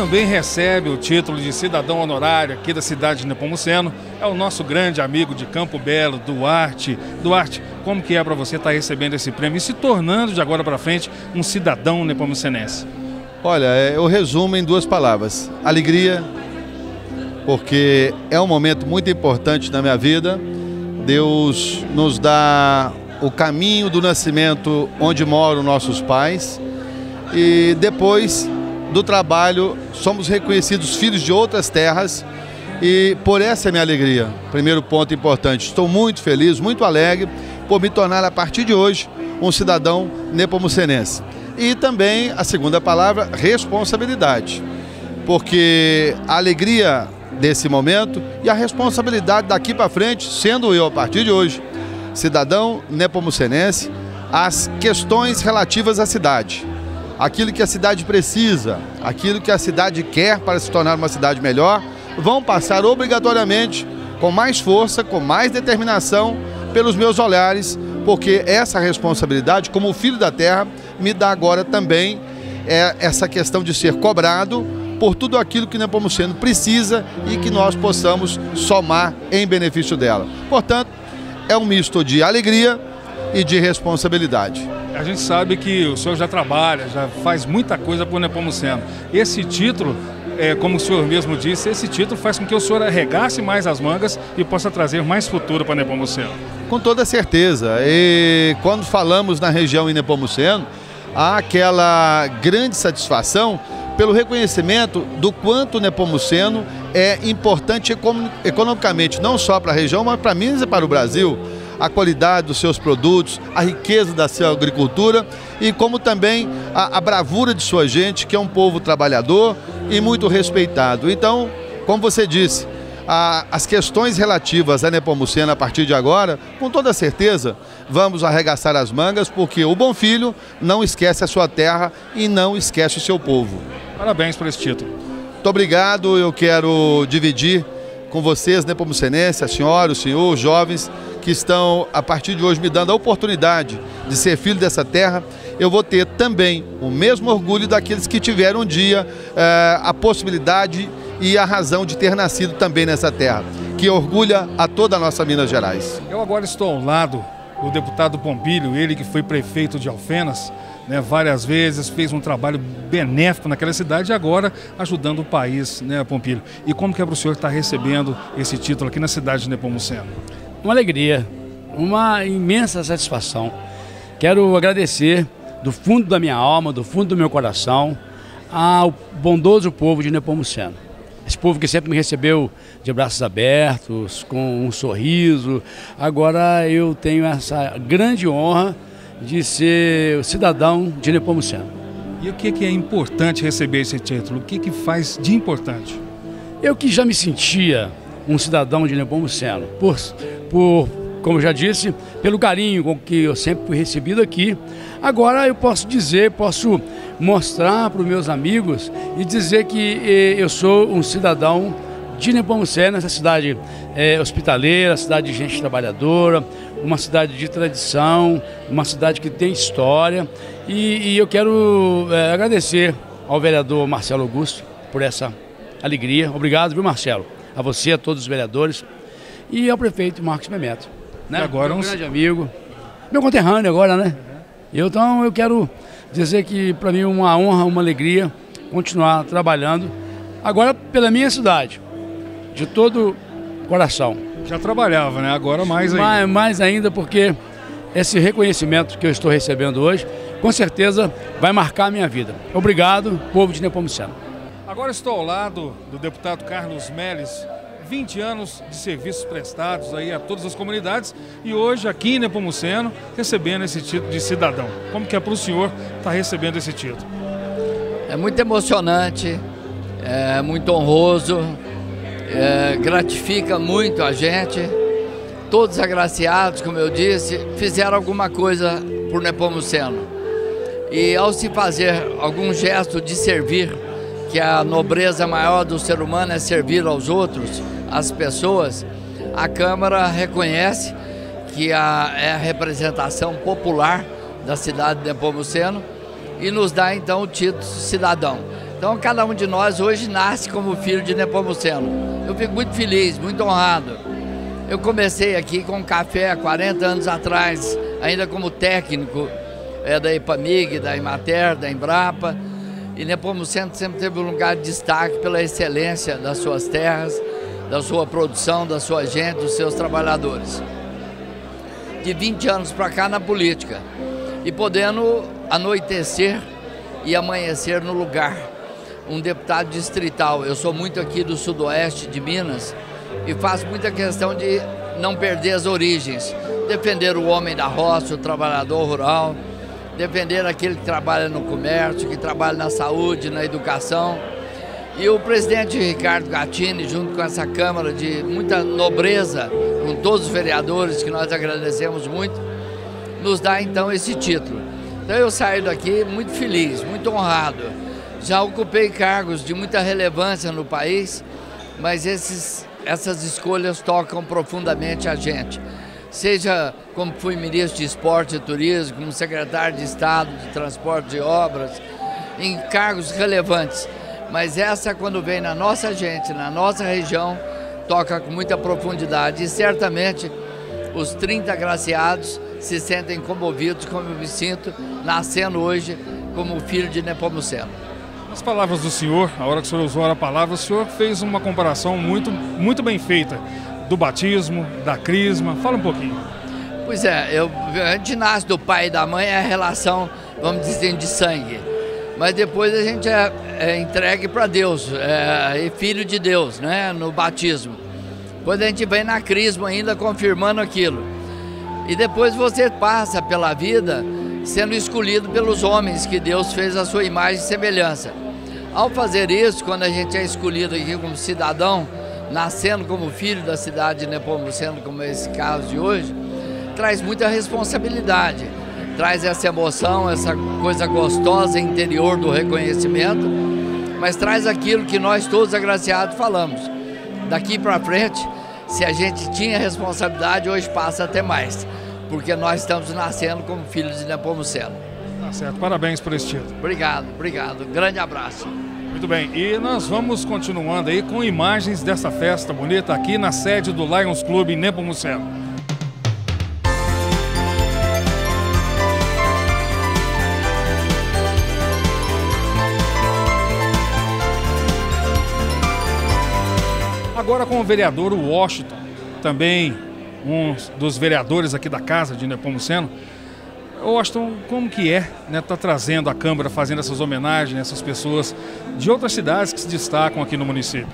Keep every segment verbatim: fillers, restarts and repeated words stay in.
também recebe o título de cidadão honorário aqui da cidade de Nepomuceno é o nosso grande amigo de Campo Belo, Duarte. Duarte, como que é para você estar recebendo esse prêmio e se tornando de agora para frente um cidadão nepomucenense? Olha, eu resumo em duas palavras: alegria, porque é um momento muito importante na minha vida. Deus nos dá o caminho do nascimento onde moram nossos pais e depois do trabalho somos reconhecidos filhos de outras terras e por essa é minha alegria. Primeiro ponto importante, estou muito feliz, muito alegre por me tornar a partir de hoje um cidadão nepomucenense. E também a segunda palavra, responsabilidade, porque a alegria desse momento e a responsabilidade daqui para frente, sendo eu a partir de hoje cidadão nepomucenense, as questões relativas à cidade, aquilo que a cidade precisa, aquilo que a cidade quer para se tornar uma cidade melhor, vão passar obrigatoriamente com mais força, com mais determinação pelos meus olhares, porque essa responsabilidade, como filho da terra, me dá agora também é, essa questão de ser cobrado por tudo aquilo que Nepomuceno precisa e que nós possamos somar em benefício dela. Portanto, é um misto de alegria e de responsabilidade. A gente sabe que o senhor já trabalha, já faz muita coisa por Nepomuceno. Esse título, é, como o senhor mesmo disse, esse título faz com que o senhor arregace mais as mangas e possa trazer mais futuro para Nepomuceno. Com toda certeza. E quando falamos na região em Nepomuceno, há aquela grande satisfação pelo reconhecimento do quanto o Nepomuceno é importante economicamente, não só para a região, mas para Minas e para o Brasil. A qualidade dos seus produtos, a riqueza da sua agricultura e como também a, a bravura de sua gente, que é um povo trabalhador e muito respeitado. Então, como você disse, a, as questões relativas a Nepomuceno a partir de agora, com toda certeza, vamos arregaçar as mangas, porque o bom filho não esquece a sua terra e não esquece o seu povo. Parabéns por esse título. Muito obrigado, eu quero dividir com vocês, nepomucenenses, a senhora, o senhor, os jovens que estão, a partir de hoje, me dando a oportunidade de ser filho dessa terra. Eu vou ter também o mesmo orgulho daqueles que tiveram um dia eh, a possibilidade e a razão de ter nascido também nessa terra, que orgulha a toda a nossa Minas Gerais. Eu agora estou ao lado do deputado Pompílio, ele que foi prefeito de Alfenas, né, várias vezes, fez um trabalho benéfico naquela cidade e agora ajudando o país, né, Pompílio? E como que é para o senhor estar recebendo esse título aqui na cidade de Nepomuceno? Uma alegria, uma imensa satisfação. Quero agradecer do fundo da minha alma, do fundo do meu coração, ao bondoso povo de Nepomuceno. Esse povo que sempre me recebeu de braços abertos, com um sorriso. Agora eu tenho essa grande honra de ser cidadão de Nepomuceno. E o que que é importante receber esse título? O que que faz de importante? Eu que já me sentia um cidadão de Nepomuceno, por, por, como já disse, pelo carinho com que eu sempre fui recebido aqui. Agora eu posso dizer, posso mostrar para os meus amigos e dizer que eh, eu sou um cidadão de Nepomuceno, essa cidade é, hospitaleira, cidade de gente trabalhadora, uma cidade de tradição, uma cidade que tem história. E, e eu quero é, agradecer ao vereador Marcelo Augusto por essa alegria. Obrigado, viu, Marcelo? A você, a todos os vereadores e ao prefeito Marcos Memetto, né? Agora Meu uns... grande amigo, meu conterrâneo agora, né? Eu, então eu quero dizer que para mim é uma honra, uma alegria continuar trabalhando agora pela minha cidade, de todo coração. Já trabalhava, né? Agora mais ainda. Mais, mais ainda porque esse reconhecimento que eu estou recebendo hoje, com certeza vai marcar a minha vida. Obrigado, povo de Nepomuceno. Agora estou ao lado do deputado Carlos Melles, vinte anos de serviços prestados aí a todas as comunidades e hoje aqui em Nepomuceno recebendo esse título de cidadão. Como que é para o senhor estar recebendo esse título? É muito emocionante, é muito honroso, é, gratifica muito a gente. Todos agraciados, como eu disse, fizeram alguma coisa por Nepomuceno. E ao se fazer algum gesto de servir, que a nobreza maior do ser humano é servir aos outros, às pessoas, a Câmara reconhece que a, é a representação popular da cidade de Nepomuceno e nos dá então o título de cidadão. Então cada um de nós hoje nasce como filho de Nepomuceno. Eu fico muito feliz, muito honrado. Eu comecei aqui com café há quarenta anos atrás, ainda como técnico é, da Epamig, da Emater, da Embrapa. E Nepomuceno sempre teve um lugar de destaque pela excelência das suas terras, da sua produção, da sua gente, dos seus trabalhadores. De vinte anos para cá na política e podendo anoitecer e amanhecer no lugar. Um deputado distrital, eu sou muito aqui do sudoeste de Minas e faço muita questão de não perder as origens, defender o homem da roça, o trabalhador rural, defender aquele que trabalha no comércio, que trabalha na saúde, na educação. E o presidente Ricardo Gattini, junto com essa Câmara de muita nobreza, com todos os vereadores, que nós agradecemos muito, nos dá então esse título. Então eu saio daqui muito feliz, muito honrado. Já ocupei cargos de muita relevância no país, mas esses, essas escolhas tocam profundamente a gente. Seja como fui ministro de Esporte e Turismo, como secretário de Estado de Transporte e Obras, em cargos relevantes. Mas essa, quando vem na nossa gente, na nossa região, toca com muita profundidade. E certamente os trinta agraciados se sentem comovidos, como eu me sinto, nascendo hoje como filho de Nepomuceno. As palavras do senhor, a hora que o senhor usou a palavra, o senhor fez uma comparação muito, muito bem feita do batismo, da crisma. Fala um pouquinho. Pois é, eu, a gente nasce do pai e da mãe, é a relação, vamos dizer, de sangue. Mas depois a gente é, é entregue para Deus, é, é filho de Deus, né, no batismo. Quando a gente vem na crisma ainda confirmando aquilo. E depois você passa pela vida sendo escolhido pelos homens que Deus fez a sua imagem e semelhança. Ao fazer isso, quando a gente é escolhido aqui como cidadão, nascendo como filho da cidade de Nepomuceno, como é esse caso de hoje, traz muita responsabilidade. Traz essa emoção, essa coisa gostosa interior do reconhecimento, mas traz aquilo que nós todos agraciados falamos. Daqui para frente, se a gente tinha responsabilidade, hoje passa até mais, porque nós estamos nascendo como filhos de Nepomuceno. Tá certo, parabéns por esse título. Obrigado, obrigado. Grande abraço. Muito bem, e nós vamos continuando aí com imagens dessa festa bonita aqui na sede do Lions Club em Nepomuceno. Agora com o vereador Washington, também um dos vereadores aqui da casa de Nepomuceno. Washington, como que é, né, tá trazendo a Câmara, fazendo essas homenagens a essas pessoas de outras cidades que se destacam aqui no município?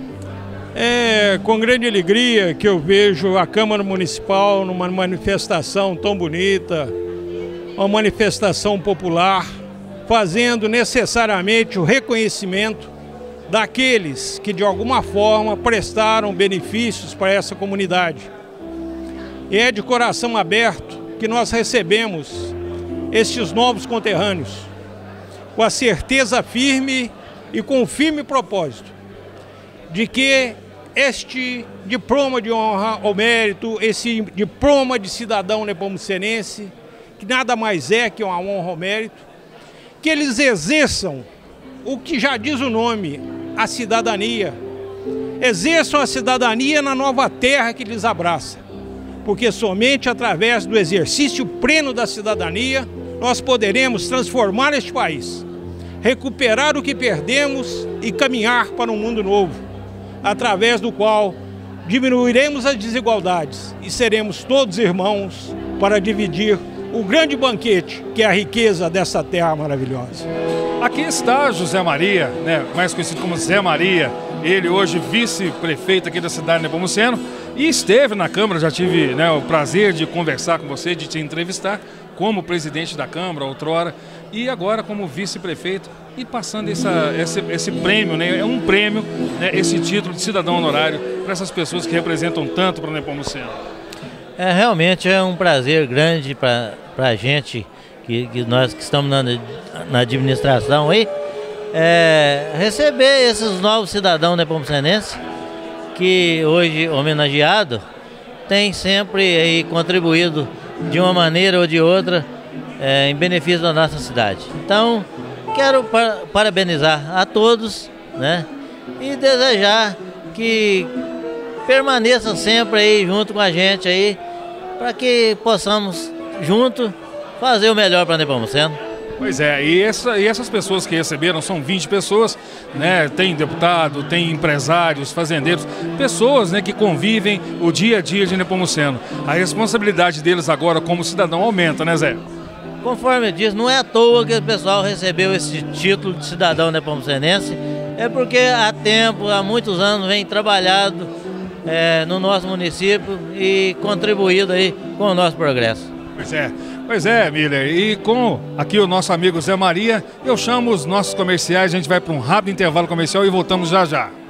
É com grande alegria que eu vejo a Câmara Municipal numa manifestação tão bonita, uma manifestação popular, fazendo necessariamente o reconhecimento daqueles que de alguma forma prestaram benefícios para essa comunidade. E é de coração aberto que nós recebemos estes novos conterrâneos, com a certeza firme e com o firme propósito de que este diploma de honra ou mérito, esse diploma de cidadão nepomucenense, que nada mais é que uma honra ou mérito, que eles exerçam o que já diz o nome, a cidadania. Exerçam a cidadania na nova terra que lhes abraça. Porque somente através do exercício pleno da cidadania nós poderemos transformar este país, recuperar o que perdemos e caminhar para um mundo novo, através do qual diminuiremos as desigualdades e seremos todos irmãos para dividir o grande banquete que é a riqueza dessa terra maravilhosa. Aqui está José Maria, né, mais conhecido como Zé Maria, ele hoje vice-prefeito aqui da cidade de Nepomuceno, e esteve na Câmara, já tive, né, o prazer de conversar com você, de te entrevistar como presidente da Câmara outrora, e agora como vice-prefeito, e passando essa, esse, esse prêmio, né, é um prêmio, né, esse título de cidadão honorário para essas pessoas que representam tanto para o Nepomuceno. É, realmente é um prazer grande para a gente, que, que nós que estamos na, na administração aí, é, receber esses novos cidadãos nepomucenenses que hoje homenageado tem sempre aí contribuído de uma maneira ou de outra é, em benefício da nossa cidade. Então, quero par parabenizar a todos, né? E desejar que permaneça sempre aí junto com a gente aí, para que possamos junto fazer o melhor para Nepomuceno. Pois é, e, essa, e essas pessoas que receberam são vinte pessoas, né? Tem deputado, tem empresários, fazendeiros, pessoas, né, que convivem o dia a dia de Nepomuceno. A responsabilidade deles agora como cidadão aumenta, né, Zé? Conforme eu disse, não é à toa que o pessoal recebeu esse título de cidadão nepomucenense, é porque há tempo, há muitos anos, vem trabalhado é, no nosso município e contribuído aí com o nosso progresso. Pois é, pois é, Miller. E com aqui o nosso amigo Zé Maria, eu chamo os nossos comerciais, a gente vai para um rápido intervalo comercial e voltamos já já.